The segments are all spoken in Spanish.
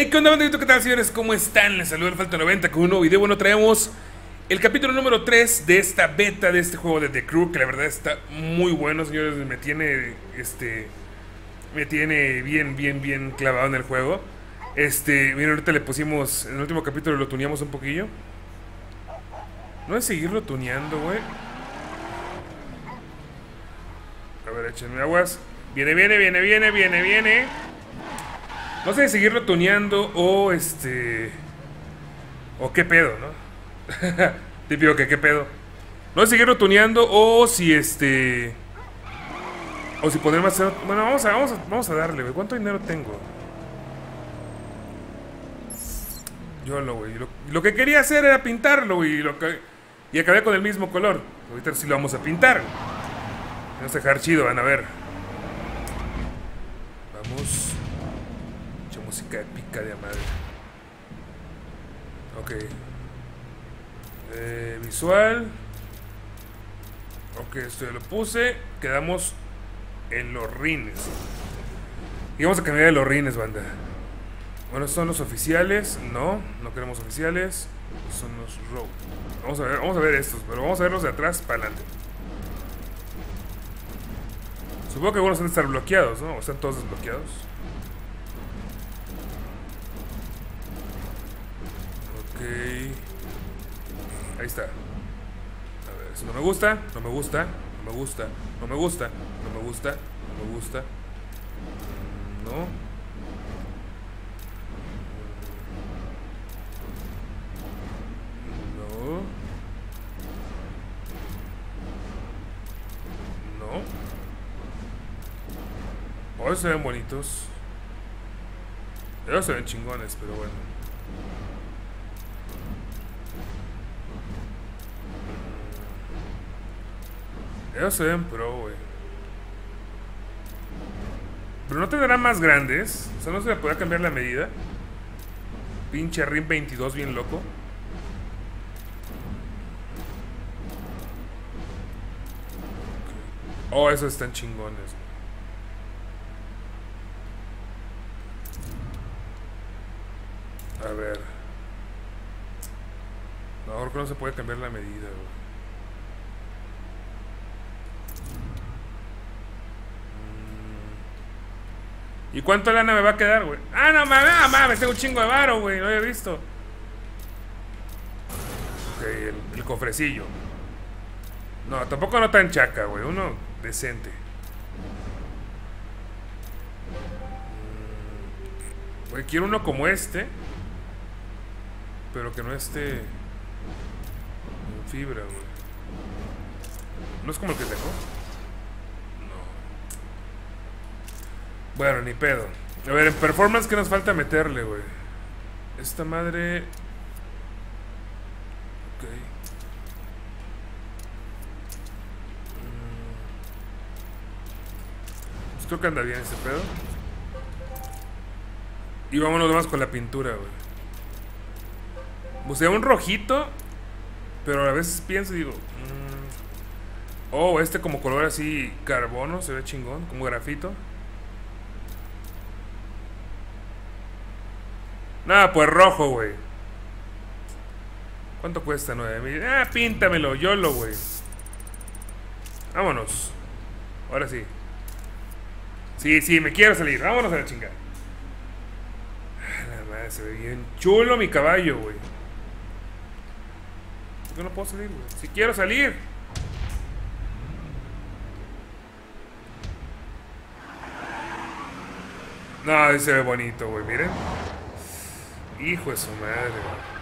Hey, ¿qué onda, bandito? ¿Qué tal, señores? ¿Cómo están? Les saluda el Falta 90 con un nuevo video. Bueno, traemos el capítulo número 3 de esta beta de este juego de The Crew, que la verdad está muy bueno, señores. Me tiene bien clavado en el juego. Miren, ahorita le pusimos, en el último capítulo lo tuneamos un poquillo. No es seguirlo tuneando, güey. A ver, échenme aguas. Viene. No sé si seguirlo tuneando o o qué pedo, ¿no? Típico que qué pedo. No sé si seguirlo tuneando o si o si ponerme a hacer. Bueno, vamos a darle, güey. ¿Cuánto dinero tengo? Yo güey. Lo que quería hacer era pintarlo, güey. Y acabé con el mismo color. Ahorita sí lo vamos a pintar. Vamos a dejar chido, van a ver. Vamos. Mucha música épica de madre. Ok. Visual. Ok, esto ya lo puse. Quedamos en los rines. Y vamos a cambiar de los rines, banda. Bueno, son los oficiales. No queremos oficiales. Son los rogue. Vamos a ver estos, pero vamos a verlos de atrás para adelante. Supongo que algunos van a estar bloqueados, ¿no? O están todos desbloqueados. Ok. Ahí está. A ver, eso no me gusta. No me gusta. No. Oh, se ven bonitos. Ellos se ven chingones, pero bueno. Ellos se ven pro, güey. Pero no tendrán más grandes. O sea, no se le podrá cambiar la medida. Pinche RIM 22 bien loco. Oh, esos están chingones. A ver. No, ahora que no se puede cambiar la medida, güey. ¿Y cuánto lana me va a quedar, güey? Ah, no mames, tengo un chingo de varo, güey. No había visto. Ok, el cofrecillo. No, tampoco no tan chaca, güey. Uno decente. Güey, quiero uno como este. Pero que no esté en fibra, güey. ¿No es como el que tengo? No. Bueno, ni pedo. A ver, en performance, ¿qué nos falta meterle, güey? Esta madre... Ok. Pues creo que anda bien este pedo. Y vámonos más con la pintura, güey. O sea, un rojito. Pero a veces pienso y digo... Oh, este como color así carbono. Se ve chingón, como grafito. Nada, pues rojo, güey. ¿Cuánto cuesta? 9,000. Ah, píntamelo, YOLO, güey. Vámonos. Ahora sí. Sí, me quiero salir. Vámonos a la chingada. La madre, se ve bien chulo mi caballo, güey. Yo no puedo salir, güey. Si quiero salir. No, se ve bonito, güey, miren. Hijo de su madre, güey.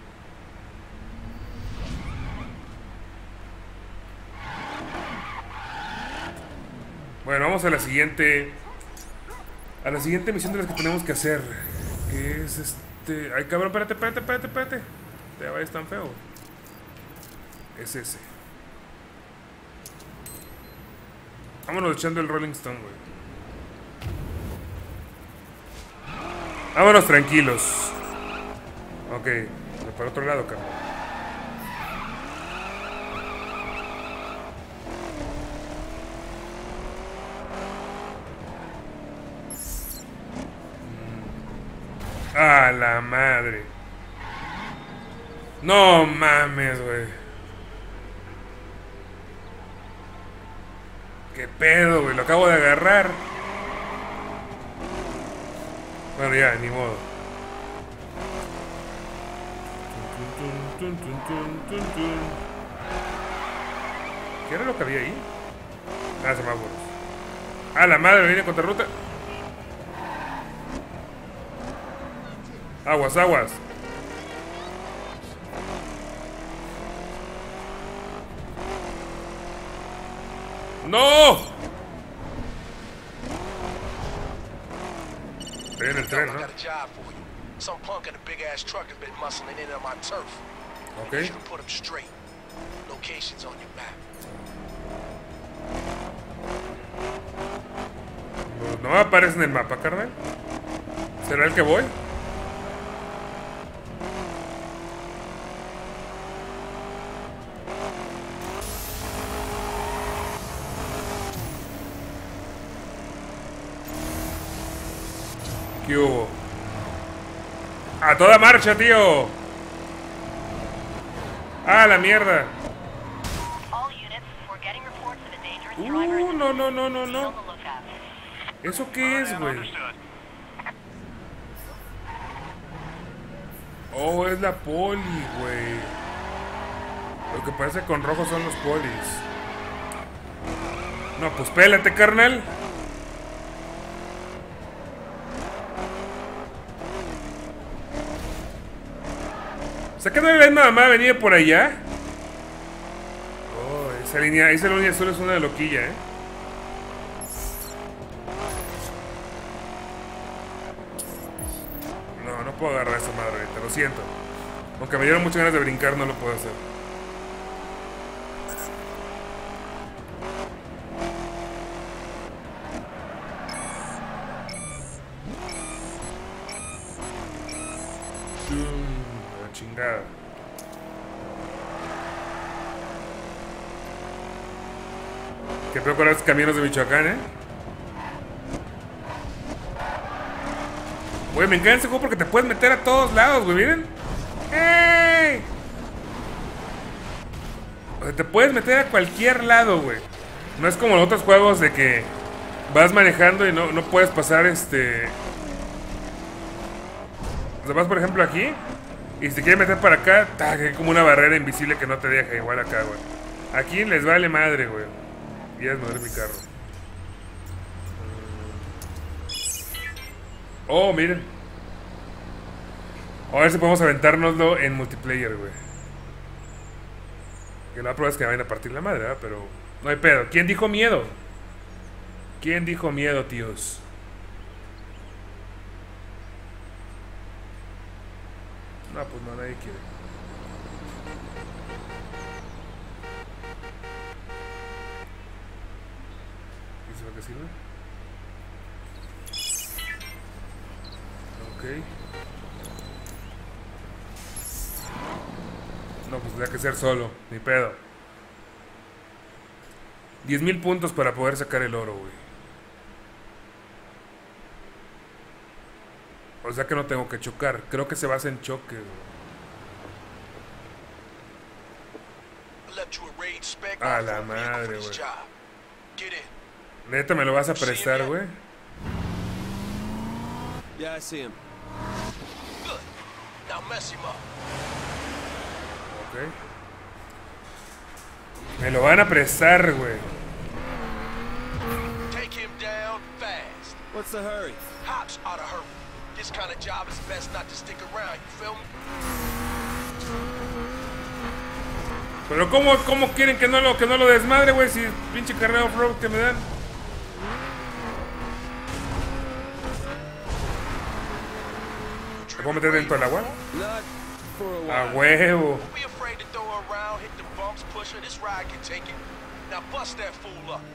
Bueno, vamos a la siguiente. A la siguiente misión de las que tenemos que hacer. Que es Ay, cabrón, espérate. Te vayas tan feo. Es ese. Vámonos echando el Rolling Stone, güey. Vámonos tranquilos. Ok, para otro lado, cabrón. A la madre. No mames, güey. ¿Qué pedo, güey? Lo acabo de agarrar. Bueno, ya, ni modo. ¿Qué era lo que había ahí? Ah, semáforos. Ah, la madre, viene contra ruta. Aguas, aguas. ¡No! Estoy en el tren, ¿no? Ok. No me aparece en el mapa, carnal. ¿Será el que voy? ¿Qué hubo? ¡A toda marcha, tío! ¡Ah, la mierda! No, no, no, no, no. ¿Eso qué es, güey? Oh, es la poli, güey. Lo que parece con rojo son los polis. No, pues pélate, carnal. O sea, que no ves nada más venir por allá. Oh, esa línea azul es una loquilla, ¿eh? No, no puedo agarrar esa madre ahorita, lo siento. Aunque me dieron muchas ganas de brincar, no lo puedo hacer. La chingada. Qué peor con los caminos de Michoacán, ¿eh? Güey, me encanta ese juego porque te puedes meter a todos lados, güey, ¿miren? ¡Ey! O sea, te puedes meter a cualquier lado, güey. No es como los otros juegos de que vas manejando y no puedes pasar, O sea, vas, por ejemplo, aquí y si te quieres meter para acá, hay como una barrera invisible que no te deja, igual acá, güey. Aquí les vale madre, güey. Y ya es mover mi carro. Oh, miren. A ver si podemos aventárnoslo en multiplayer, güey. Que la prueba es que me vayan a partir la madre, ¿verdad? Pero no hay pedo. ¿Quién dijo miedo? ¿Quién dijo miedo, tíos? No, pues no, nadie quiere. ¿Y eso qué sirve? Ok. No, pues tendría que ser solo, ni pedo. 10,000 puntos para poder sacar el oro, güey. O sea que no tengo que chocar. Creo que se basa en choque, güey. A la madre, güey. Neta, ¿me lo vas a prestar, güey? Yeah, I see him. Good. Now mess him up. Ok. Me lo van a prestar, güey. Take him down fast. What's the hurry? Hops oughta hurry. This kind of job is best not to stick around, you feel me? Pero ¿cómo quieren que no lo desmadre, güey? Si pinche carrera off-road que me dan. ¿Me puedo meter dentro del agua? Not for a A while. huevo. Don't be afraid to throw her around, hit the bumps, push her. This ride can take it. Now bust that fool up.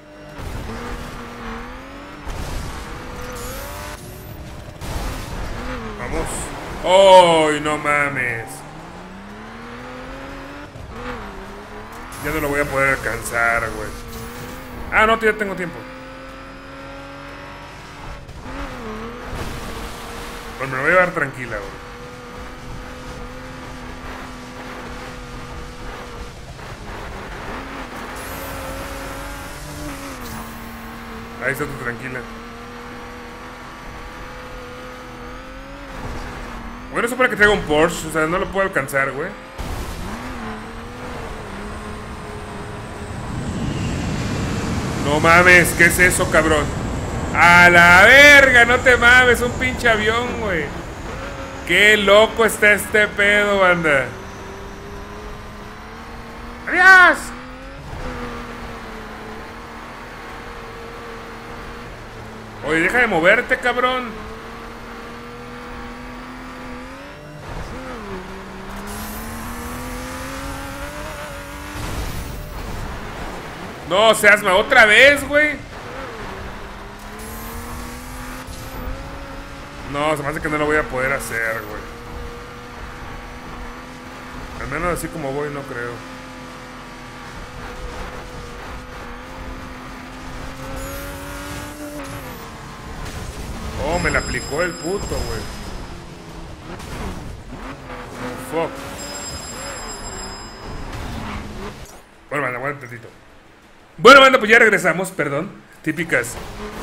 Vamos. ¡Ay, no mames! Ya no lo voy a poder alcanzar, güey. Ah, no, ya tengo tiempo. Bueno, me lo voy a llevar tranquila, güey. Ahí está tú tranquila. Bueno, eso para que traiga un Porsche. O sea, no lo puedo alcanzar, güey. No mames, ¿qué es eso, cabrón? ¡A la verga! No te mames, un pinche avión, güey. ¡Qué loco está este pedo, banda! ¡Adiós! Oye, deja de moverte, cabrón. No, seas otra vez, güey. No, se me hace que no lo voy a poder hacer, güey. Al menos así como voy, no creo. Oh, me la aplicó el puto, güey. Fuck. Bueno, banda, aguanta un tantito. Bueno, banda, pues ya regresamos, perdón. Típicas,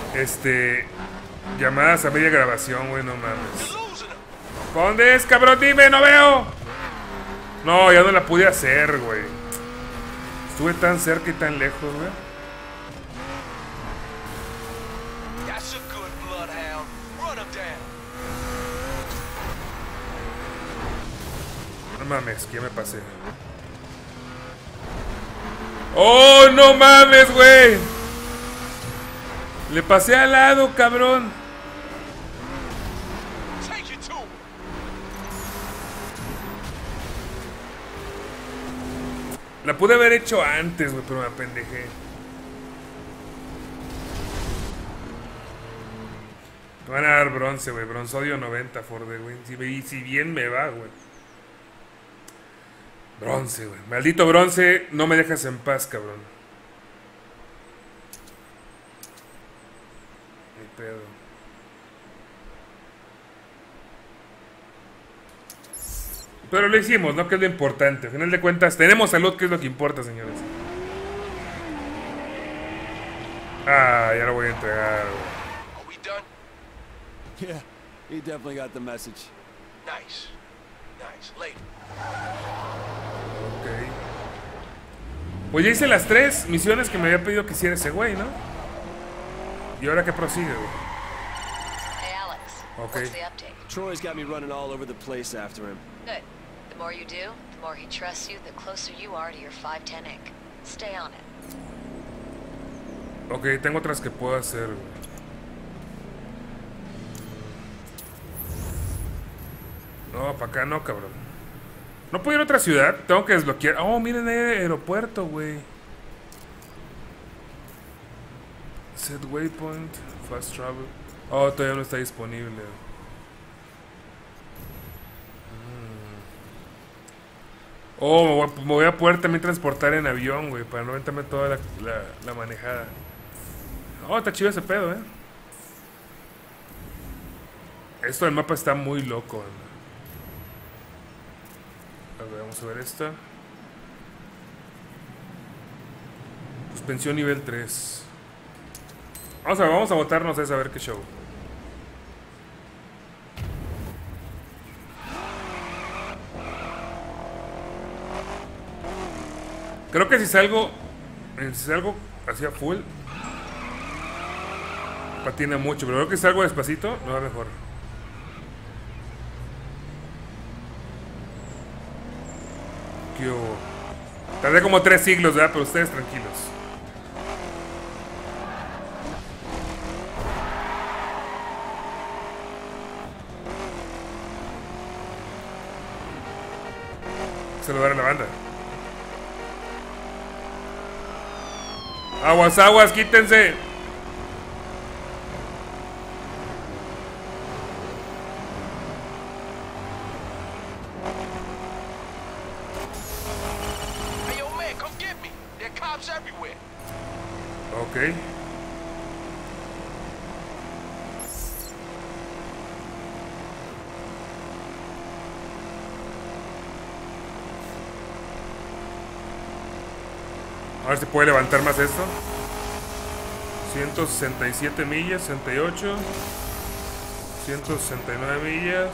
llamadas a media grabación, güey, no mames. ¿Dónde es, cabrón? Dime, no veo. No, ya no la pude hacer, güey. Estuve tan cerca y tan lejos, güey. No mames, que ya me pasé. ¡Oh, no mames, güey! Le pasé al lado, cabrón. La pude haber hecho antes, güey, pero me apendejé. Me van a dar bronce, güey. Bronzodio 90 for the win. Si bien me va, güey. Bronce, güey. Maldito bronce, no me dejas en paz, cabrón. Ni pedo. Pero lo hicimos, ¿no? Que es lo importante. Al final de cuentas, tenemos salud, que es lo que importa, señores. Ah, ya lo voy a entregar, güey. Yeah, he definitely got the message. Nice. Nice. Later. Ok. Pues ya hice las 3 misiones que me había pedido que hiciera ese güey, ¿no? ¿Y ahora qué prosigue, güey? Hey, Alex. Ok. What's the update? Troy's got me running all over the place after him. Good. The more you do, the more he trusts you, the closer you are to your 510 ink. Stay on it. Ok, tengo otras que puedo hacer, güey. No, para acá no, cabrón. ¿No puedo ir a otra ciudad? Tengo que desbloquear. Oh, miren el aeropuerto, güey. Set waypoint, fast travel. Oh, todavía no está disponible. Oh, me voy a poder también transportar en avión, güey, para no aventarme toda la manejada. Oh, está chido ese pedo, Esto del mapa está muy loco, ¿no? A ver, vamos a ver esta. Suspensión nivel 3. Vamos a botarnos a ver qué show. Creo que si salgo hacia full patina mucho, pero creo que si salgo despacito me va mejor. ¿Qué hubo? Tardé como 3 siglos, ¿verdad? Pero ustedes tranquilos. Saludar a la banda. Aguas, aguas, quítense. Hey, yo, man, come get me. There are cops everywhere. Ok. A ver si puede levantar más esto. 167 millas, 68. 169 millas.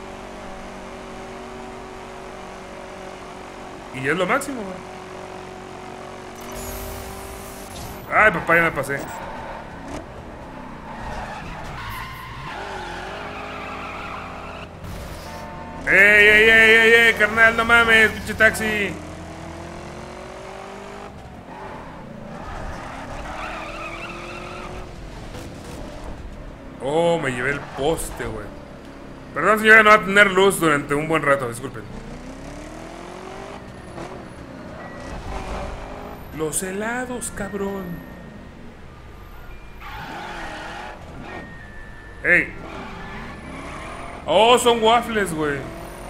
Y ya es lo máximo, güey. Ay, papá, ya me pasé. ¡Ey, carnal! ¡No mames, pinche taxi! Oh, me llevé el poste, güey. Perdón, señora, no va a tener luz durante un buen rato, disculpen. Los helados, cabrón. ¡Ey! Oh, son waffles, güey.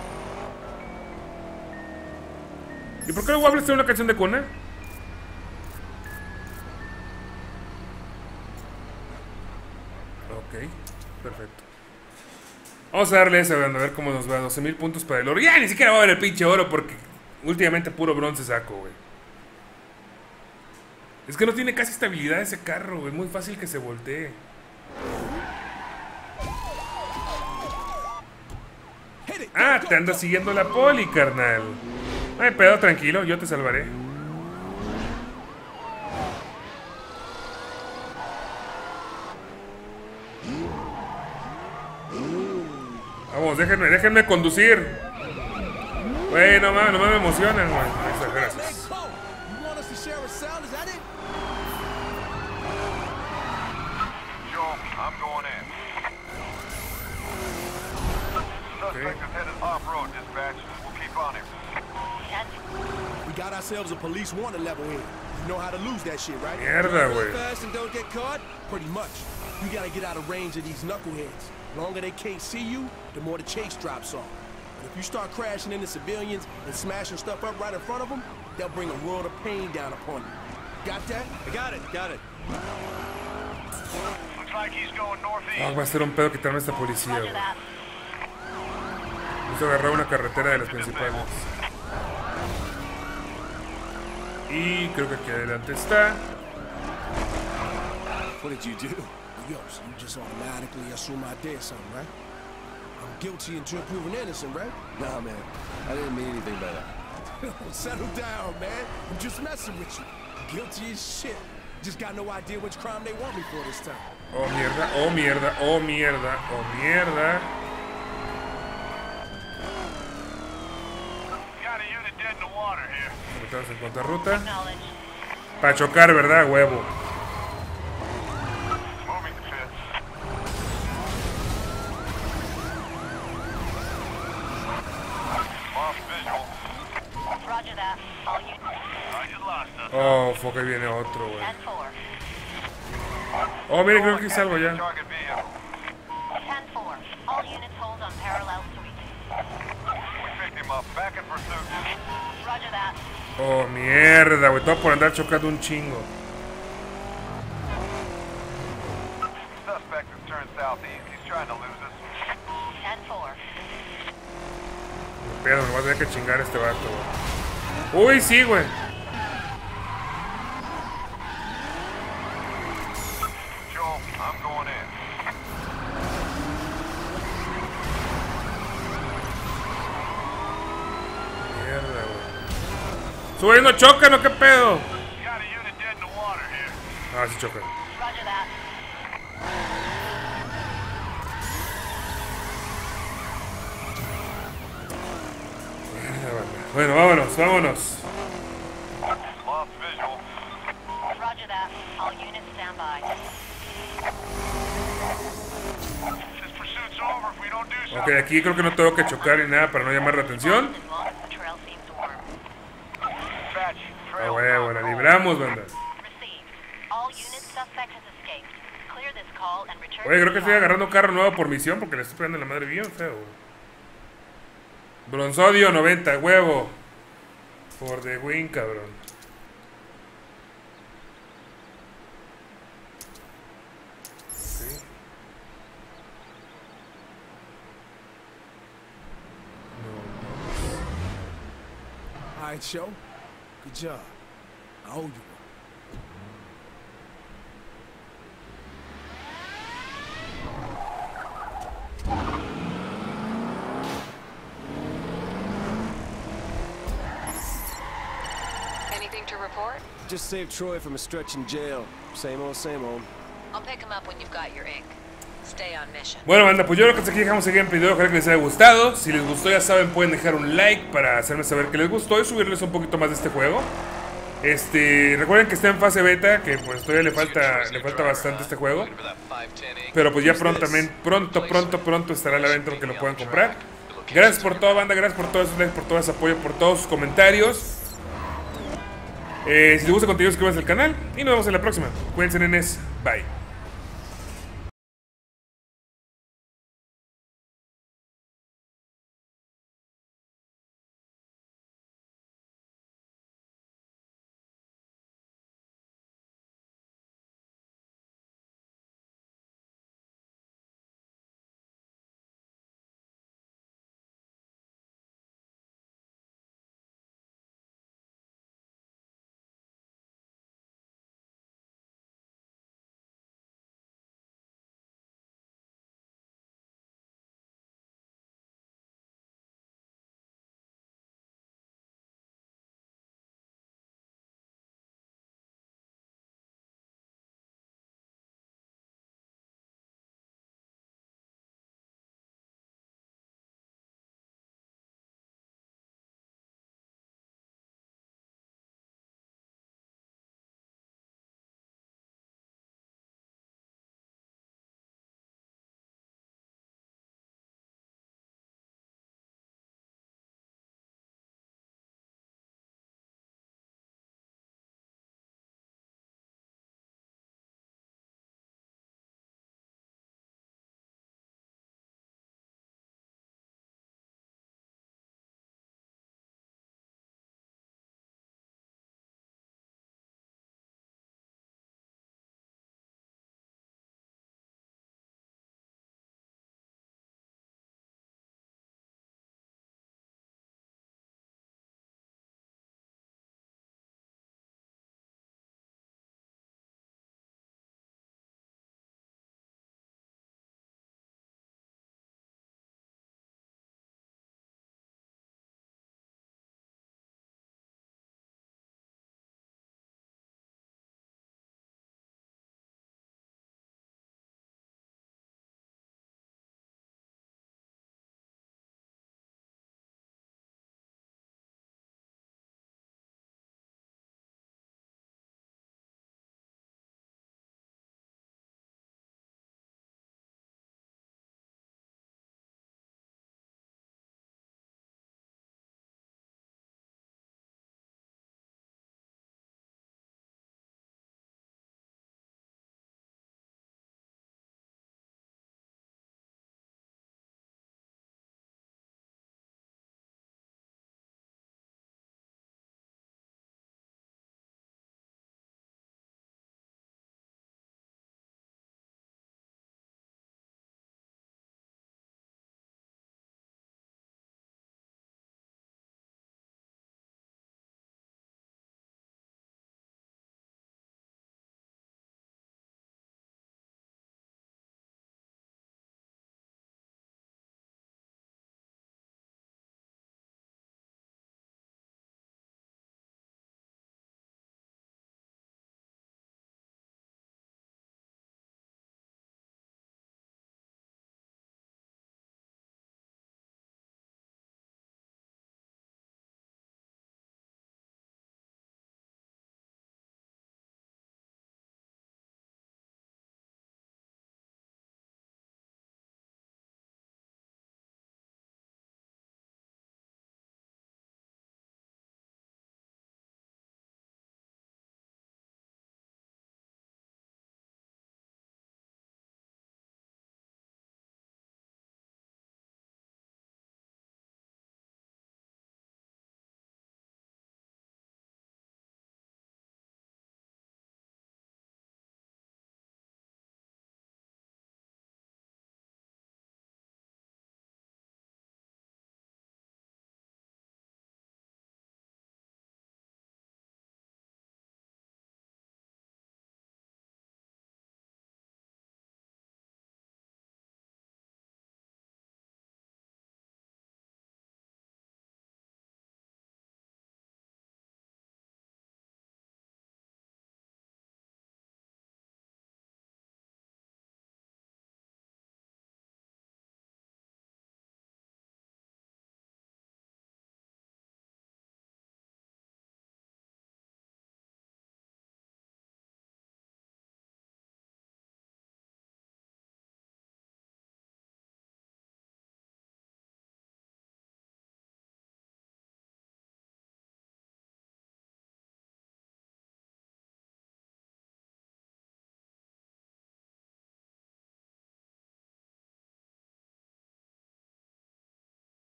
¿Y por qué los waffles tienen una canción de cuna? Ok, perfecto. Vamos a darle ese, a ver cómo nos va. 12,000 puntos para el oro. Ya, ni siquiera va a ver el pinche oro porque últimamente puro bronce saco, güey. Es que no tiene casi estabilidad ese carro, güey. Es muy fácil que se voltee. Ah, te anda siguiendo la poli, carnal. Ay, pedo, tranquilo, yo te salvaré. Vamos, déjenme conducir. Güey, no mames me emocionan, güey. Gracias. Okay. We got ourselves a police wanted level here. You know how to lose that shit, right? Mierda, güey. Fast and don't get caught? Pretty much. You gotta get out of range of these knuckleheads. The longer they can't see you, the more the chase drops off. But if you start crashing into civilians and smashing stuff up right in front of them, they'll bring a world of pain down upon you. Got that? I got it. Looks like he's going northeast. Ah, va a ser un pedo quitarme esta policía, güey. Necesito agarrar una carretera de las principales. Y creo que aquí adelante está. What did you do? Yo, so you just automatically assume I did something, right? I'm guilty until proven innocent, right? Nah, man. I didn't mean anything by that. Settle down, man. I'm just messing with you. Guilty as shit. Just got no idea which crime they want me for this time. Oh, mierda, oh, mierda, oh, mierda, oh, mierda. Got a unit dead in the water here. Estamos en contrarruta. Para chocar, ¿verdad, huevo? Moving the fence. Lost visual. Roger that. All units. I just lost us. Oh, fuck, ahí viene otro, güey. 10-4. Oh, miren, creo que salgo ya. Target vehicle. 10-4. All units hold on parallel suite. We picked him up. Back in pursuit. Roger that. Oh, mierda, güey. Todo por andar chocando un chingo. Suspect has turned southeast. He's trying to lose us. 10-4. Pero me voy a tener que chingar a este vato, güey. Uy, sí, güey. Joel, I'm going in. Mierda, güey. Sube, no chocan, ¿o qué pedo? Got a unit dead in the water here. Ah, sí chocan. Roger that. Bueno, vámonos. Lost visual. Roger that. All units stand by. This pursuit's over if we don't do something. Ok, aquí creo que no tengo que chocar ni nada para no llamar la atención. As long as the trail seems warm. Dispatch. Ah, Trail huevo, la down. libramos, banda. Received. All units suspect has escaped. Clear this call and return. Oye, creo to que estoy agarrando un carro nuevo por misión porque le estoy pegando la madre bien feo, güey. Bronzodio 90, huevo. Por the win, cabrón. Sí. All right, Joe. Good job. I owe you one. Anything to report? Just saved Troy from a stretch in jail. Same old, same old. I'll pick him up when you've got your ink. Stay on mission. Bueno, banda, pues yo creo que hasta aquí dejamos el gameplay. Ojalá que les haya gustado. Si les gustó, ya saben, pueden dejar un like para hacerme saber que les gustó y subirles un poquito más de este juego. Recuerden que está en fase beta, que pues todavía le falta bastante este juego. Pero pues ya pronto estará a la venta para que lo puedan comprar. Gracias por todo, banda, gracias por todos sus likes, por todo ese apoyo, por todos sus comentarios. Si les gusta el contenido, suscríbanse al canal y nos vemos en la próxima. Cuídense, nenes. Bye.